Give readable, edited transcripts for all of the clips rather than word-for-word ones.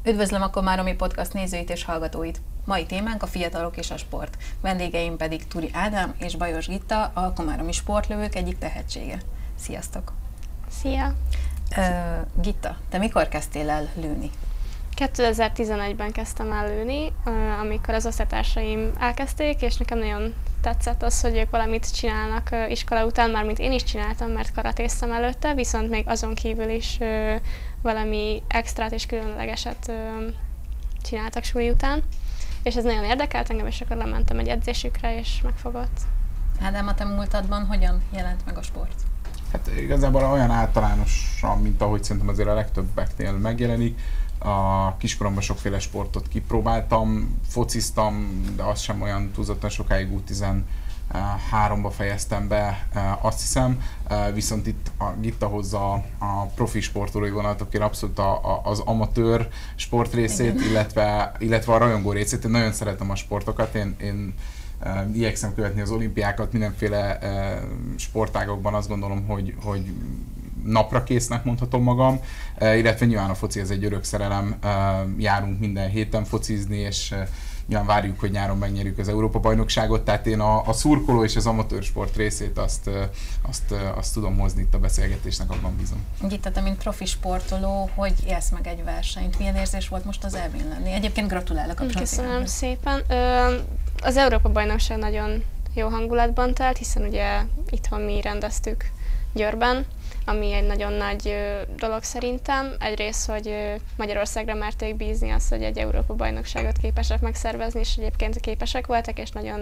Üdvözlöm a Komáromi Podcast nézőit és hallgatóit! Mai témánk a fiatalok és a sport. Vendégeim pedig Turi Ádám és Bajos Gitta, a komáromi sportlövők egyik tehetsége. Sziasztok! Szia! Gitta, te mikor kezdtél el lőni? 2011-ben kezdtem el lőni, amikor az osztálytársaim elkezdték, és nekem nagyon tetszett az, hogy ők valamit csinálnak iskola után, mármint én is csináltam, mert karatéztem előtte, viszont még azon kívül is valami extrát és különlegeset csináltak suli után, és ez nagyon érdekelt engem, és akkor lementem egy edzésükre, és megfogott. Ádám, a te múltadban hogyan jelent meg a sport? Hát igazából olyan általánosan, mint ahogy szerintem azért a legtöbbeknél megjelenik. A kiskoromban sokféle sportot kipróbáltam, fociztam, de azt sem olyan túlzottan sokáig, U13-ba fejeztem be, azt hiszem. Viszont itt a Gitta hozza a profi sportolói vonalat, akire abszolút az amatőr sport részét, illetve a rajongó részét. Én nagyon szeretem a sportokat, én igyekszem követni az olimpiákat, mindenféle sportágokban azt gondolom, hogy napra késznek mondhatom magam, illetve nyilván a foci ez egy örök szerelem, járunk minden héten focizni, és nyilván várjuk, hogy nyáron megnyerjük az Európa-bajnokságot, tehát én a szurkoló és az amatőr sport részét azt tudom hozni itt a beszélgetésnek, abban bízom. Gitta, te mint profi sportoló, hogy élsz meg egy versenyt? Milyen érzés volt most az EB-n lenni? Egyébként gratulálok a Köszönöm szépen. Az Európa-bajnokság nagyon jó hangulatban telt, hiszen ugye itthon mi rendeztük Győrben, ami egy nagyon nagy dolog szerintem. Egyrészt, hogy Magyarországra merték bízni azt, hogy egy Európa-bajnokságot képesek megszervezni, és egyébként képesek voltak, és nagyon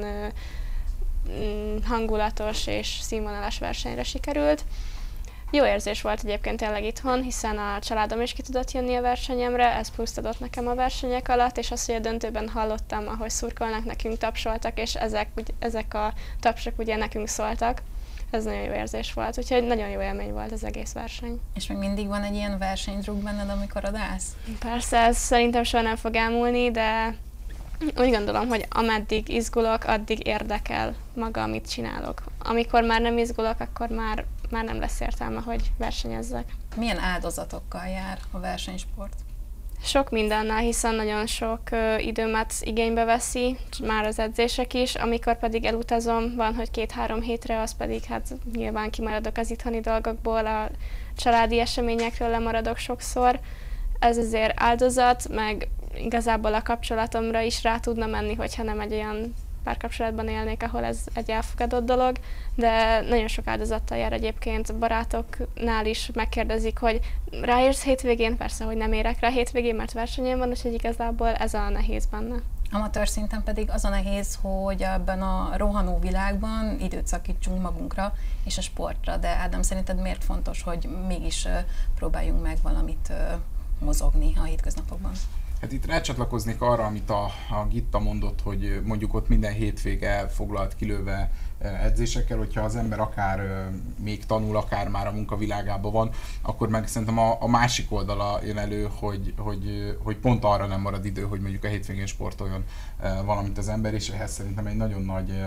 hangulatos és színvonalas versenyre sikerült. Jó érzés volt egyébként tényleg itthon, hiszen a családom is ki tudott jönni a versenyemre, ez pluszt adott nekem a versenyek alatt, és azt, hogy a döntőben hallottam, ahogy szurkolnak, nekünk tapsoltak, és ezek a tapsok ugye nekünk szóltak. Ez nagyon jó érzés volt, úgyhogy nagyon jó élmény volt az egész verseny. És még mindig van egy ilyen versenydruk benned, amikor odállsz? Persze, ez szerintem soha nem fog elmúlni, de úgy gondolom, hogy ameddig izgulok, addig érdekel maga, amit csinálok. Amikor már nem izgulok, akkor már nem lesz értelme, hogy versenyezzek. Milyen áldozatokkal jár a versenysport? Sok mindennel, hiszen nagyon sok időmet igénybe veszi, már az edzések is, amikor pedig elutazom, van, hogy 2-3 hétre, az pedig hát nyilván kimaradok az itthoni dolgokból, a családi eseményekről lemaradok sokszor. Ez azért áldozat, meg igazából a kapcsolatomra is rá tudna menni, hogyha nem egy olyan párkapcsolatban élnék, ahol ez egy elfogadott dolog, de nagyon sok áldozattal jár egyébként. Barátoknál is megkérdezik, hogy ráérsz hétvégén, persze, hogy nem érek rá hétvégén, mert versenyem van, úgyhogy igazából ez a nehéz benne. Amatőr szinten pedig az a nehéz, hogy ebben a rohanó világban időt szakítsunk magunkra és a sportra, de Ádám, szerinted miért fontos, hogy mégis próbáljunk meg valamit mozogni a hétköznapokban? Hát itt rácsatlakoznék arra, amit a Gitta mondott, hogy mondjuk ott minden hétvége foglalt kilőve edzésekkel, hogyha az ember akár még tanul, akár már a munkavilágában van, akkor meg szerintem a másik oldala jön elő, hogy pont arra nem marad idő, hogy mondjuk a hétvégén sportoljon valamit az ember, és ehhez szerintem egy nagyon nagy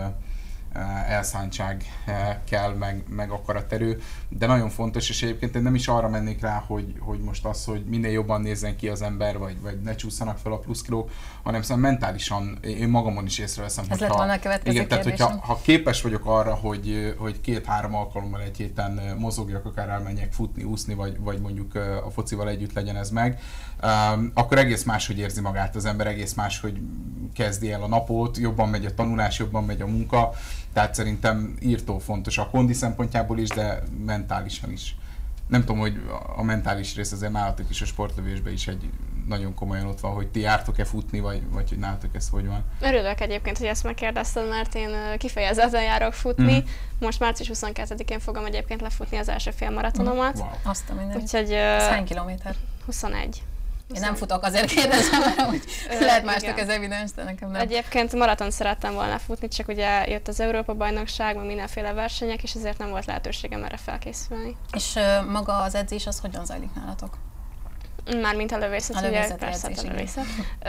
elszántság kell, meg akaraterő, de nagyon fontos, és egyébként én nem is arra mennék rá, hogy most az, hogy minél jobban nézzen ki az ember, vagy ne csúszanak fel a pluszkilók, hanem szerintem mentálisan, én magamon is észreveszem, ez lett volna a következő kérdésem. Tehát ha képes vagyok arra, hogy 2-3 alkalommal egy héten mozogjak, akár elmenjek futni, úszni, vagy mondjuk a focival együtt legyen ez meg, akkor egész máshogy érzi magát az ember, egész máshogy kezdi el a napot, jobban megy a tanulás, jobban megy a munka, tehát szerintem írtó fontos a kondi szempontjából is, de mentálisan is. Nem tudom, hogy a mentális rész azért nálatok is a sportlövésben is egy nagyon komolyan ott van, hogy ti jártok-e futni, vagy hogy nálatok ez hogy van. Örülök egyébként, hogy ezt megkérdezted, mert én kifejezetten járok futni. Most március 22-én fogom egyébként lefutni az első félmaratonomat. Wow. Azt a mindenit. Úgyhogy ez hány kilométer? 21. Én nem futok, azért kérdezem, hogy lehet másnak ez evidens, de nekem nem. Egyébként maratont szerettem volna futni, csak ugye jött az Európa-bajnokság, meg mindenféle versenyek, és ezért nem volt lehetőségem erre felkészülni. És maga az edzés az hogyan zajlik nálatok? Mármint a lövészet, ugye persze a lövészet.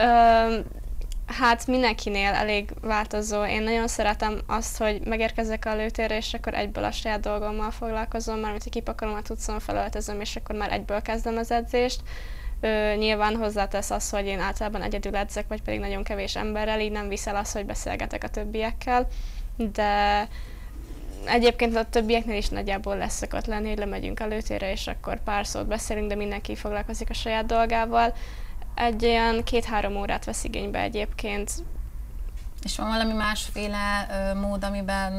Hát mindenkinél elég változó. Én nagyon szeretem azt, hogy megérkezek a lőtérre, és akkor egyből a saját dolgommal foglalkozom, mármint hogy kipakolom a tucom, felöltözöm, és akkor már egyből kezdem az edzést. Nyilván hozzátesz az, hogy én általában egyedül edzek, vagy pedig nagyon kevés emberrel, így nem viszel az, hogy beszélgetek a többiekkel, de egyébként a többieknél is nagyjából lesz szokott lenni, hogy lemegyünk a lőtérre, és akkor pár szót beszélünk, de mindenki foglalkozik a saját dolgával. Egy olyan 2-3 órát vesz igénybe egyébként. És van valami másféle mód, amiben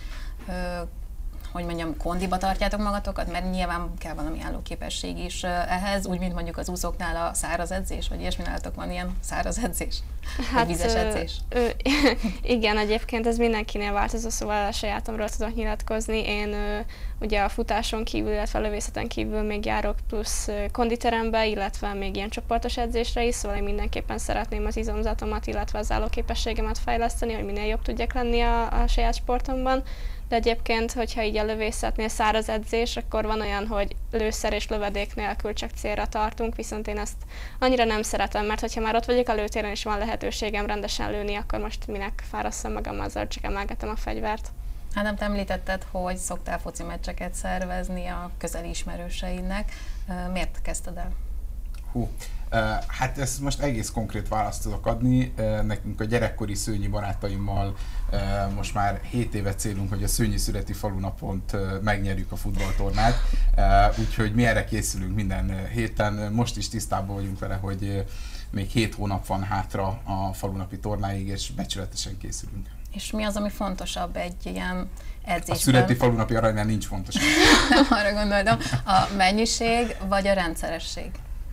hogy mondjam, kondiba tartjátok magatokat, mert nyilván kell valami állóképesség is ehhez, úgy, mint mondjuk az úszóknál a száraz edzés, vagy ilyesmi nálatok van ilyen száraz edzés? Hát, vizes edzés? Igen, egyébként ez mindenkinél változó, szóval a sajátomról tudok nyilatkozni. Én ugye a futáson kívül, illetve a lövészeten kívül még járok plusz konditerembe, illetve még ilyen csoportos edzésre is, szóval én mindenképpen szeretném az izomzatomat, illetve az állóképességemet fejleszteni, hogy minél jobb tudjak lenni a saját sportomban. De egyébként, hogyha így a lövészetnél száraz edzés, akkor van olyan, hogy lőszer és lövedék nélkül csak célra tartunk, viszont én ezt annyira nem szeretem, mert hogyha már ott vagyok a lőtéren és van lehetőségem rendesen lőni, akkor most minek fárasszam magam azzal, csak emelgetem a fegyvert. Ádám, te említetted, hogy szoktál foci meccseket szervezni a közeli ismerőseidnek. Miért kezdted el? Hát ezt most egész konkrét választ tudok adni. Nekünk a gyerekkori Szőnyi barátaimmal most már 7 éve célunk, hogy a Szőnyi születi falunapont megnyerjük a futballtornát. Úgyhogy mi erre készülünk minden héten. Most is tisztában vagyunk vele, hogy még 7 hónap van hátra a falunapi tornáig, és becsületesen készülünk. És mi az, ami fontosabb egy ilyen edzésben? A születi falunapi aranynál nincs fontosabb. Arra gondoltam, a mennyiség vagy a rendszeresség?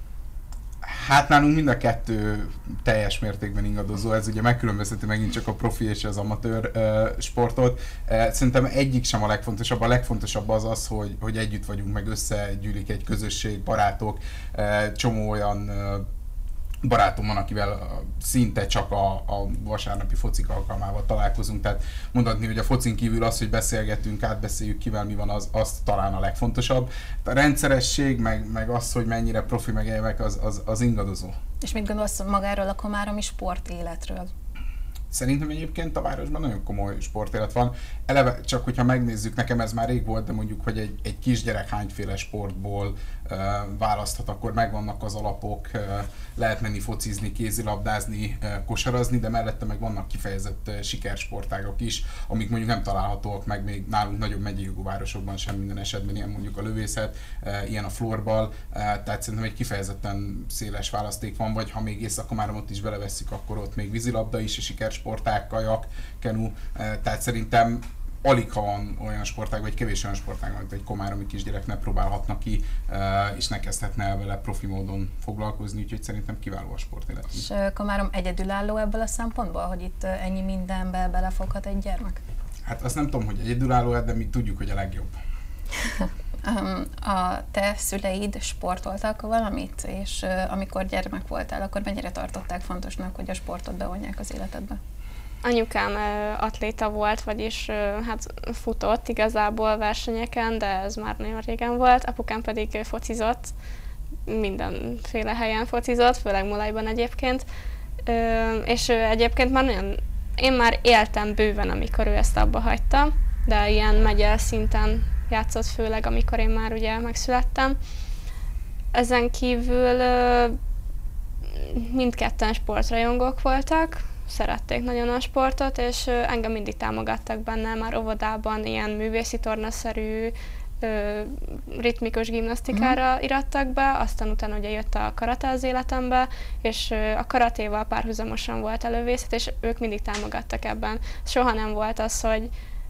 Hát nálunk mind a kettő teljes mértékben ingadozó, ez ugye megkülönbözteti megint csak a profi és az amatőr sportot. Szerintem egyik sem a legfontosabb az, hogy együtt vagyunk, meg összegyűlik egy közösség, barátok, csomó olyan barátom van, akivel szinte csak a vasárnapi focik alkalmával találkozunk, tehát mondhatni, hogy a focin kívül az, hogy beszélgetünk, átbeszéljük kivel mi van, az talán a legfontosabb. A rendszeresség, meg az, hogy mennyire profi meg évek, az ingadozó. És mit gondolsz magáról a komáromi sportéletről? Szerintem egyébként a városban nagyon komoly sportélet van. Eleve csak, hogyha megnézzük, nekem ez már rég volt, de mondjuk, hogy egy kisgyerek hányféle sportból választhat, akkor megvannak az alapok, lehet menni focizni, kézilabdázni, kosarazni, de mellette meg vannak kifejezett sikersportágak is, amik mondjuk nem találhatóak meg még nálunk nagyobb megyei városokban sem minden esetben, ilyen mondjuk a lövészet, ilyen a florball, tehát szerintem egy kifejezetten széles választék van, vagy ha még Észak-Komáromot is belevesszük, akkor ott még vízilabda is, a sikersportág, kajak, kenu, tehát szerintem alig ha van olyan sportág, vagy kevés olyan sportág, amit egy komáromi kisgyerek ne próbálhatna ki, és ne kezdhetne el vele profi módon foglalkozni, úgyhogy szerintem kiváló a sportélet. És Komárom egyedülálló ebből a szempontból, hogy itt ennyi mindenbe belefoghat egy gyermek? Hát azt nem tudom, hogy egyedülálló, de mi tudjuk, hogy a legjobb. A te szüleid sportoltak valamit, és amikor gyermek voltál, akkor mennyire tartották fontosnak, hogy a sportot bevonják az életedbe? Anyukám atléta volt, vagyis hát futott igazából versenyeken, de ez már nagyon régen volt. Apukám pedig focizott, mindenféle helyen focizott, főleg Mulajban egyébként. És egyébként már én már éltem bőven, amikor ő ezt abba hagyta, de ilyen megye szinten játszott főleg, amikor én már ugye megszülettem. Ezen kívül mindketten sportrajongók voltak, szerették nagyon a sportot, és engem mindig támogattak benne, már óvodában ilyen művészi tornaszerű, ritmikus gimnasztikára irattak be, aztán utána ugye jött a karate az életembe, és a karatéval párhuzamosan volt a lövészet, és ők mindig támogattak ebben. Soha nem volt az, hogy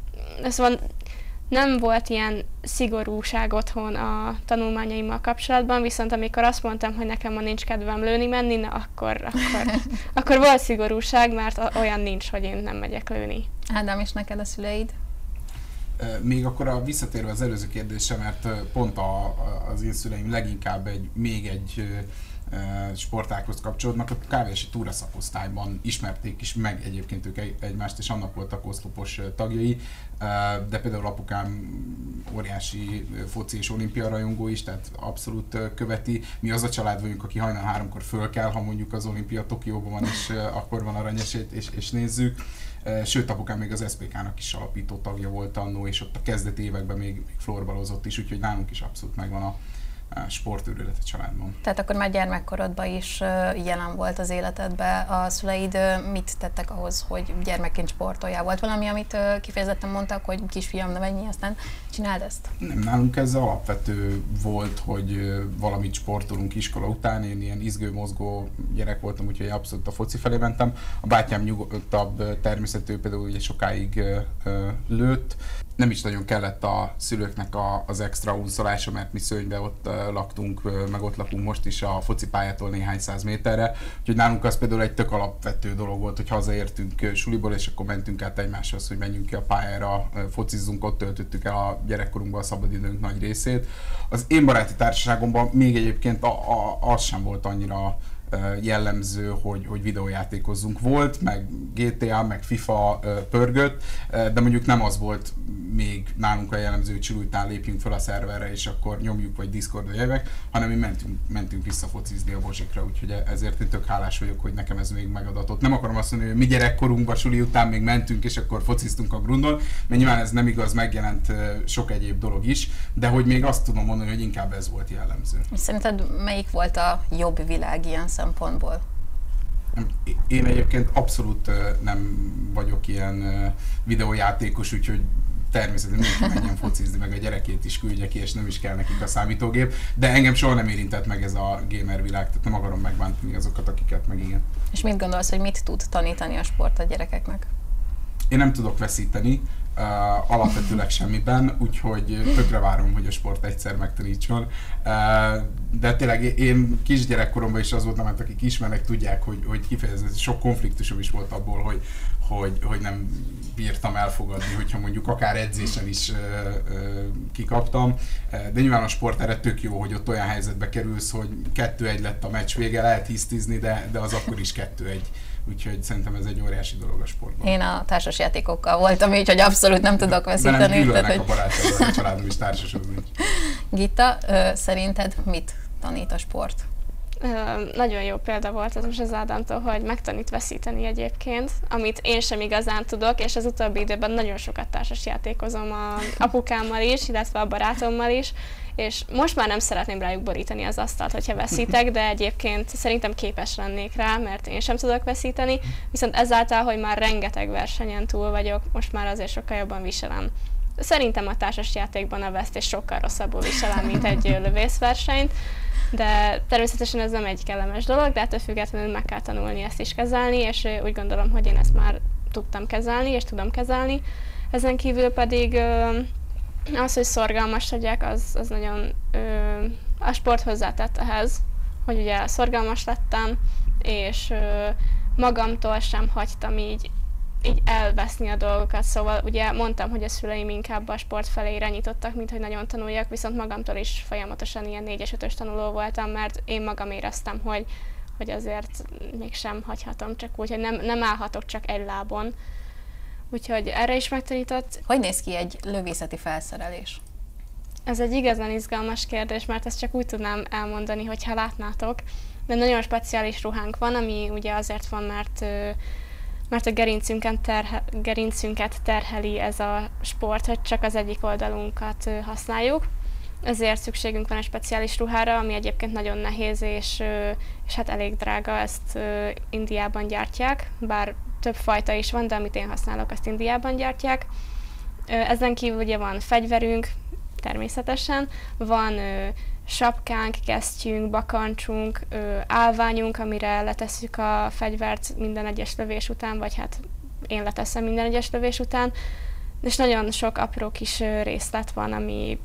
nem volt ilyen szigorúság otthon a tanulmányaimmal kapcsolatban, viszont amikor azt mondtam, hogy nekem ma nincs kedvem lőni menni, na akkor volt szigorúság, mert olyan nincs, hogy én nem megyek lőni. Ádám, és neked a szüleid? Még akkor visszatérve az előző kérdésre, mert pont az én szüleim leginkább még egy sportághoz kapcsolódnak, a kávési túraszakosztályban ismerték is meg egyébként ők egymást, és annak voltak oszlopos tagjai, de például apukám óriási foci és olimpia rajongó is, tehát abszolút követi. Mi az a család vagyunk, aki hajnal 3-kor föl kell, ha mondjuk az olimpia Tokióban van, és akkor van aranyesét, és nézzük. Sőt, apukám még az SZPK-nak is alapító tagja volt annó, és ott a kezdeti években még florbalozott is, úgyhogy nálunk is abszolút megvan sportőrület a családban. Tehát akkor már gyermekkorodban is jelen volt az életedben. A szüleid mit tettek ahhoz, hogy gyermekként sportoljál? Volt valami, amit kifejezetten mondtak, hogy kisfiam, ne menjél, aztán csináld ezt? Nem, nálunk ez alapvető volt, hogy valamit sportolunk iskola után. Én ilyen izgő-mozgó gyerek voltam, úgyhogy abszolút a foci felé mentem. A bátyám nyugodtabb természetű, például ugye sokáig lőtt. Nem is nagyon kellett a szülőknek az extra unszolása, mert mi Szőnybe ott laktunk, meg ott lakunk most is a focipályától néhány száz méterre. Úgyhogy nálunk az például egy tök alapvető dolog volt, hogy hazaértünk suliból, és akkor mentünk át egymáshoz, hogy menjünk ki a pályára, focizzunk, ott töltöttük el a gyerekkorunkban a szabadidőnk nagy részét. Az én baráti társaságomban még egyébként az sem volt annyira jellemző, hogy videójátékozzunk. Volt, meg GTA, meg FIFA pörgött, de mondjuk nem az volt még nálunk a jellemző, hogy chill után lépjünk fel a szerverre, és akkor nyomjuk, vagy Discordra jövök, hanem mi mentünk vissza focizni a Bozsikra, úgyhogy ezért én tök hálás vagyok, hogy nekem ez még megadatott. Nem akarom azt mondani, hogy mi gyerekkorunkban suli után még mentünk, és akkor fociztunk a Grundon, mert nyilván ez nem igaz, megjelent sok egyéb dolog is, de hogy még azt tudom mondani, hogy inkább ez volt jellemző. És szerinted melyik volt a jobb világ ilyen szempontból? Én egyébként abszolút nem vagyok ilyen videójátékos, úgyhogy természetesen mindenki menjen focizni, meg a gyerekét is küldje ki, és nem is kell nekik a számítógép, de engem soha nem érintett meg ez a gamer világ, tehát nem akarom megbántani azokat, akiket meg igen. És mit gondolsz, hogy mit tud tanítani a sport a gyerekeknek? Én nem tudok veszíteni, alapvetőleg semmiben, úgyhogy tökre várom, hogy a sport egyszer megtanítson. De tényleg én kisgyerekkoromban is az voltam, mert akik ismernek, tudják, hogy kifejezetten sok konfliktusom is volt abból, hogy nem bírtam elfogadni, hogyha mondjuk akár edzésen is kikaptam. De nyilván a sport erre tök jó, hogy ott olyan helyzetbe kerülsz, hogy 2-1 lett a meccs vége, lehet hisztizni, de az akkor is 2-1. Úgyhogy szerintem ez egy óriási dolog a sportban. Én a társasjátékokkal voltam így, hogy abszolút nem tudok veszíteni. Velem gyűlölnek a barátaim, a családom is társasodni. Gitta, szerinted mit tanít a sport? Nagyon jó példa volt ez most az Ádámtól, hogy megtanít veszíteni egyébként, amit én sem igazán tudok, és az utóbbi időben nagyon sokat társasjátékozom az apukámmal is, illetve a barátommal is, és most már nem szeretném rájuk borítani az asztalt, hogyha veszítek, de egyébként szerintem képes lennék rá, mert én sem tudok veszíteni, viszont ezáltal, hogy már rengeteg versenyen túl vagyok, most már azért sokkal jobban viselem. Szerintem a társasjátékban a vesztés sokkal rosszabbul viselem, mint egy lövészversenyt, de természetesen ez nem egy kellemes dolog, de ettől függetlenül meg kell tanulni ezt is kezelni, és úgy gondolom, hogy én ezt már tudtam kezelni, és tudom kezelni. Ezen kívül pedig az, hogy szorgalmas legyek, az nagyon a sport hozzátett ehhez, hogy ugye szorgalmas lettem, és magamtól sem hagytam így elveszni a dolgokat, szóval ugye mondtam, hogy a szüleim inkább a sport felé irányítottak, mint hogy nagyon tanuljak, viszont magamtól is folyamatosan ilyen 4-es, 5-ös tanuló voltam, mert én magam éreztem, hogy azért mégsem hagyhatom csak úgy, hogy nem állhatok csak egy lábon. Úgyhogy erre is megtanított. Hogy néz ki egy lövészeti felszerelés? Ez egy igazán izgalmas kérdés, mert ezt csak úgy tudnám elmondani, hogyha látnátok. De nagyon speciális ruhánk van, ami ugye azért van, mert a gerincünket terheli ez a sport, hogy csak az egyik oldalunkat használjuk. Ezért szükségünk van egy speciális ruhára, ami egyébként nagyon nehéz, és hát elég drága, ezt Indiában gyártják, bár több fajta is van, de amit én használok, azt Indiában gyártják. Ezen kívül ugye van fegyverünk, természetesen, van sapkánk, kesztyünk, bakancsunk, állványunk, amire letesszük a fegyvert minden egyes lövés után, vagy hát én leteszem minden egyes lövés után, és nagyon sok apró kis részlet van, ami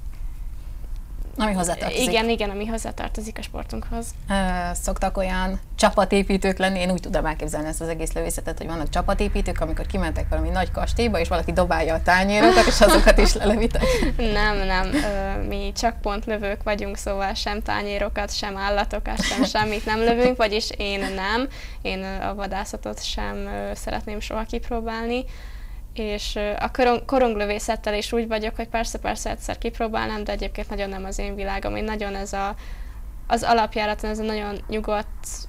hozzátartozik. Igen, ami hozzátartozik a sportunkhoz. Szoktak olyan csapatépítők lenni, én úgy tudom elképzelni ezt az egész lövészetet, hogy vannak csapatépítők, amikor kimentek valami nagy kastélyba, és valaki dobálja a tányérokat, és azokat is lelevitek. Nem, mi csak pontlövők vagyunk, szóval sem tányérokat, sem állatokat, sem semmit nem lövünk, vagyis én a vadászatot sem szeretném soha kipróbálni. És a koronglövészettel is úgy vagyok, hogy persze egyszer kipróbálnám, de egyébként nagyon nem az én világom. Én nagyon az alapjáraton, ez a nagyon nyugodt,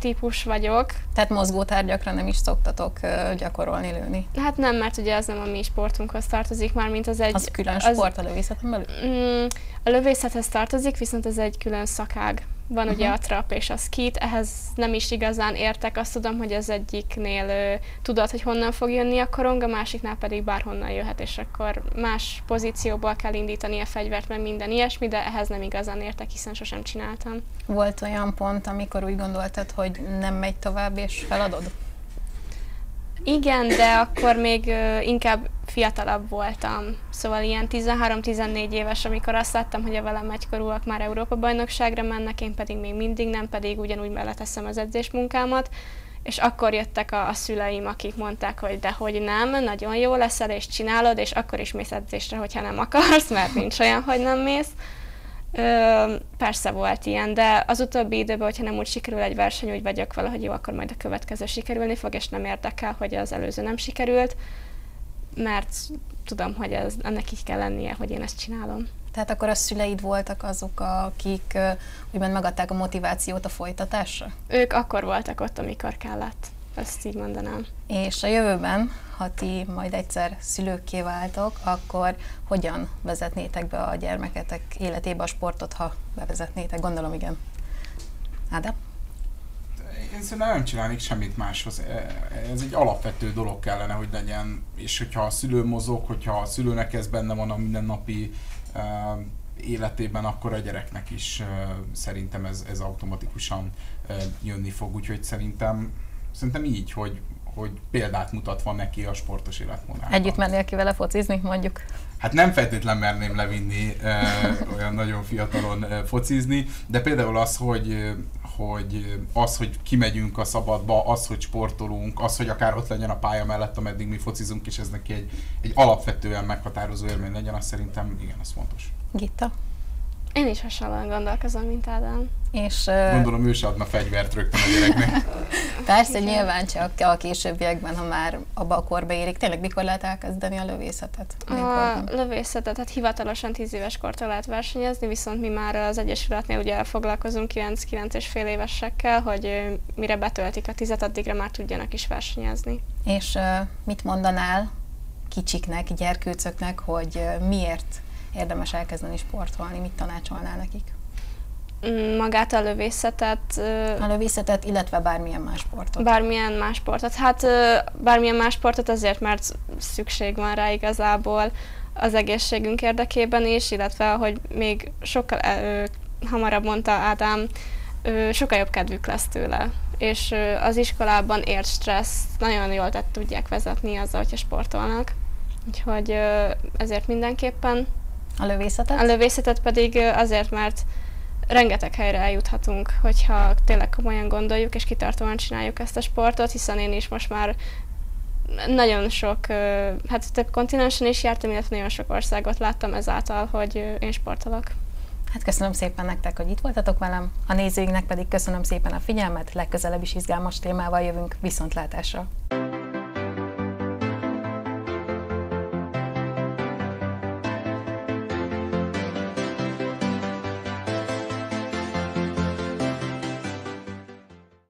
típus vagyok. Tehát mozgótárgyakra nem is szoktatok gyakorolni, lőni? Hát nem, mert ugye ez nem a mi sportunkhoz tartozik már, mint az egy... Az külön sport a lövészeten belül? A lövészethez tartozik, viszont ez egy külön szakág. Van ugye a trap és a skit, ehhez nem is igazán értek, azt tudom, hogy az egyiknél tudod, hogy honnan fog jönni a korong, a másiknál pedig bárhonnan jöhet, és akkor más pozícióból kell indítani a fegyvert, meg minden ilyesmi, de ehhez nem igazán értek, hiszen sosem csináltam. Volt olyan pont, amikor úgy gondoltad, hogy nem megy tovább, és feladod? Igen, de akkor még inkább fiatalabb voltam. Szóval ilyen 13-14 éves, amikor azt láttam, hogy a velem egykorúak már Európa-bajnokságra mennek, én pedig még mindig nem, pedig ugyanúgy beleteszem az edzésmunkámat. És akkor jöttek a szüleim, akik mondták, hogy dehogy nem, nagyon jó leszel, és csinálod, és akkor is mész edzésre, hogyha nem akarsz, mert nincs olyan, hogy nem mész. Persze volt ilyen, de az utóbbi időben, hogyha nem úgy sikerül egy verseny, úgy vagyok vele, hogy jó, akkor majd a következő sikerülni fog, és nem érdekel, hogy az előző nem sikerült, mert tudom, hogy ennek így kell lennie, hogy én ezt csinálom. Tehát akkor a szüleid voltak azok, akik úgymond megadták a motivációt a folytatásra? Ők akkor voltak ott, amikor kellett, ezt így mondanám. És a jövőben, ha ti majd egyszer szülőkké váltok, akkor hogyan vezetnétek be a gyermeketek életébe a sportot, ha bevezetnétek? Gondolom, igen. Ádám? Én szerintem nem csinálnék semmit máshoz. Ez egy alapvető dolog kellene, hogy legyen, és hogyha a szülő mozog, hogyha a szülőnek ez benne van a mindennapi életében, akkor a gyereknek is szerintem ez automatikusan jönni fog. Úgyhogy szerintem így, hogy példát mutatva neki a sportos életmódában. Együtt mennél ki vele focizni, mondjuk? Hát nem feltétlen merném levinni olyan nagyon fiatalon focizni, de például az, hogy kimegyünk a szabadba, az, hogy sportolunk, az, hogy akár ott legyen a pálya mellett, ameddig mi focizunk, és ez neki egy alapvetően meghatározó élmény legyen, az szerintem igen, az fontos. Gitta? Én is hasonlóan gondolkozom, mint Ádám. És, gondolom ő se adna fegyvert rögtön a gyereknek. Persze, nyilván csak a későbbiekben, ha már abba a korba érik. Tényleg mikor lehet elkezdeni a lövészetet? A lövészetet, hát hivatalosan 10 éves kortól lehet versenyezni, viszont mi már az Egyesületnél ugye foglalkozunk 9 és fél évesekkel, hogy mire betöltik a 10-et, addigra már tudjanak is versenyezni. És mit mondanál kicsiknek, gyerkőcöknek, hogy miért érdemes elkezdeni sportolni? Mit tanácsolnál nekik? Magát a lövészetet... A lövészetet, illetve bármilyen más sportot. Bármilyen más sportot. Hát bármilyen más sportot azért, mert szükség van rá igazából az egészségünk érdekében is, illetve, hogy még sokkal hamarabb mondta Ádám, sokkal jobb kedvük lesz tőle. És az iskolában ért stressz nagyon jól tudják vezetni azzal, hogyha sportolnak. Úgyhogy ezért mindenképpen. A lövészetet? A lövészetet pedig azért, mert rengeteg helyre eljuthatunk, hogyha tényleg komolyan gondoljuk és kitartóan csináljuk ezt a sportot, hiszen én is most már nagyon sok, hát több kontinensen is jártam, illetve nagyon sok országot láttam ezáltal, hogy én sportolok. Hát köszönöm szépen nektek, hogy itt voltatok velem, a nézőinknek pedig köszönöm szépen a figyelmet, legközelebb is izgalmas témával jövünk, viszontlátásra!